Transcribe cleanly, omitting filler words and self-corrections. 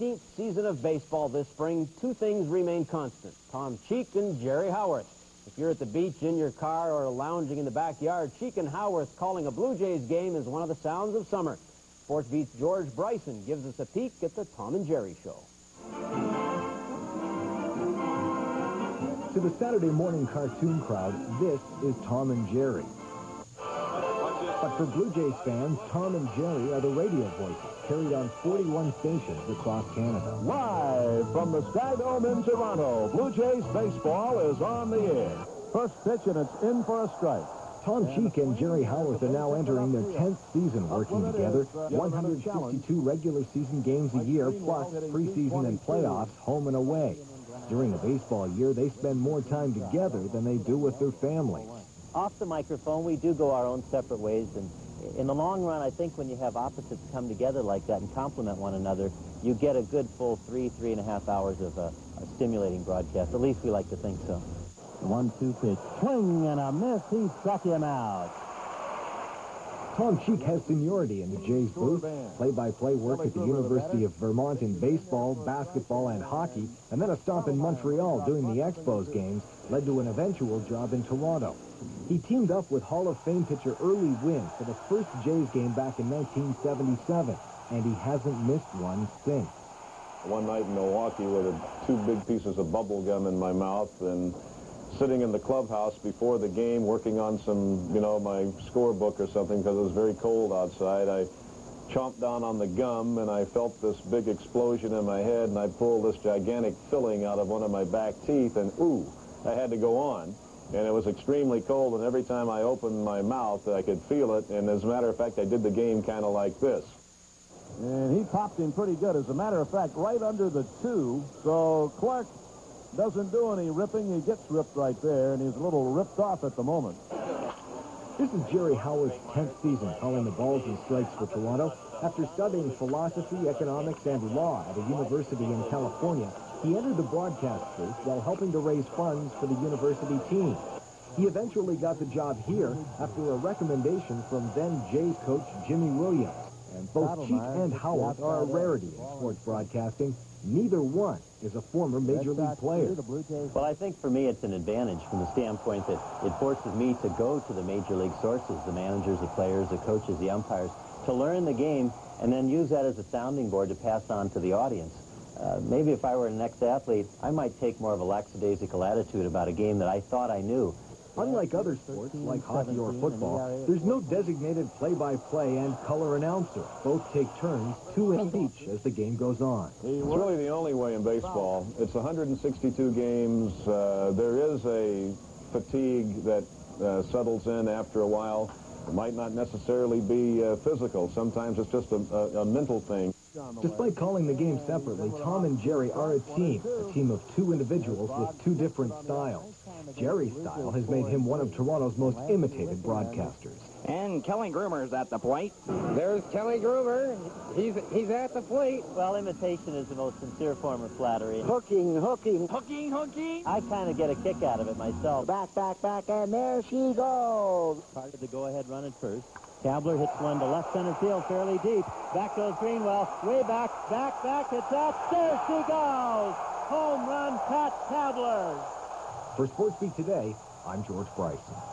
15th season of baseball this spring, two things remain constant: Tom Cheek and Jerry Howarth. If you're at the beach, in your car, or lounging in the backyard, Cheek and Howarth calling a Blue Jays game is one of the sounds of summer. Sports Beat's George Bryson gives us a peek at the Tom and Jerry show. To the Saturday morning cartoon crowd, this is Tom and Jerry. But for Blue Jays fans, Tom and Jerry are the radio voices, carried on 41 stations across Canada. Live from the Sky Dome in Toronto, Blue Jays baseball is on the air. First pitch, and it's in for a strike. Tom Cheek and Jerry Howarth are now entering their 10th season working together. 162 regular season games a year, plus preseason and playoffs, home and away. During a baseball year, they spend more time together than they do with their families. Off the microphone, we do go our own separate ways, and in the long run, I think when you have opposites come together like that and complement one another, you get a good full 3.5 hours of a stimulating broadcast. At least we like to think so. 1-2 pitch. Swing and a miss. He struck him out. Tom Cheek has seniority in the Jays booth, play-by-play work at the University of Vermont in baseball, basketball, and hockey, and then a stop in Montreal doing the Expos games led to an eventual job in Toronto. He teamed up with Hall of Fame pitcher Early Wynn for the first Jays game back in 1977, and he hasn't missed one since. One night in Milwaukee with two big pieces of bubble gum in my mouth and sitting in the clubhouse before the game working on some, my scorebook or something because it was very cold outside. I chomped down on the gum and I felt this big explosion in my head, and I pulled this gigantic filling out of one of my back teeth, and ooh, I had to go on. And it was extremely cold, and every time I opened my mouth, I could feel it. And as a matter of fact, I did the game kind of like this. And he popped him pretty good. As a matter of fact, right under the 2. So Clark doesn't do any ripping. He gets ripped right there, and he's a little ripped off at the moment. This is Jerry Howarth's 10th season calling the balls and strikes for Toronto. After studying philosophy, economics, and law at a university in California, he entered the broadcast booth while helping to raise funds for the university team. He eventually got the job here after a recommendation from then Jays coach Jimmy Williams. And both Cheek and Howarth are a rarity in sports broadcasting. Neither one is a former Major League player. Well, I think for me it's an advantage from the standpoint that it forces me to go to the Major League sources, the managers, the players, the coaches, the umpires, to learn the game and then use that as a sounding board to pass on to the audience. Maybe if I were an ex-athlete, I might take more of a lackadaisical attitude about a game that I thought I knew. Unlike other sports, like hockey or football, there's no designated play-by-play and color announcer. Both take turns, 2 in each, as the game goes on. It's really the only way in baseball. It's 162 games. There is a fatigue that settles in after a while. It might not necessarily be physical. Sometimes it's just a mental thing. Despite calling the game separately, Tom and Jerry are a team of 2 individuals with 2 different styles. Jerry's style has made him one of Toronto's most imitated broadcasters. And Kelly Groomer's at the plate. There's Kelly Groomer. He's at the plate. Well, imitation is the most sincere form of flattery. Hooking. Hooking. I kind of get a kick out of it myself. Back, and there she goes. Part of the go-ahead run at first. Tabler hits one to left center field fairly deep. Back goes Greenwell. Way back. It's up. There she goes. Home run, Pat Tabler. For Sports Beat Today, I'm George Bryson.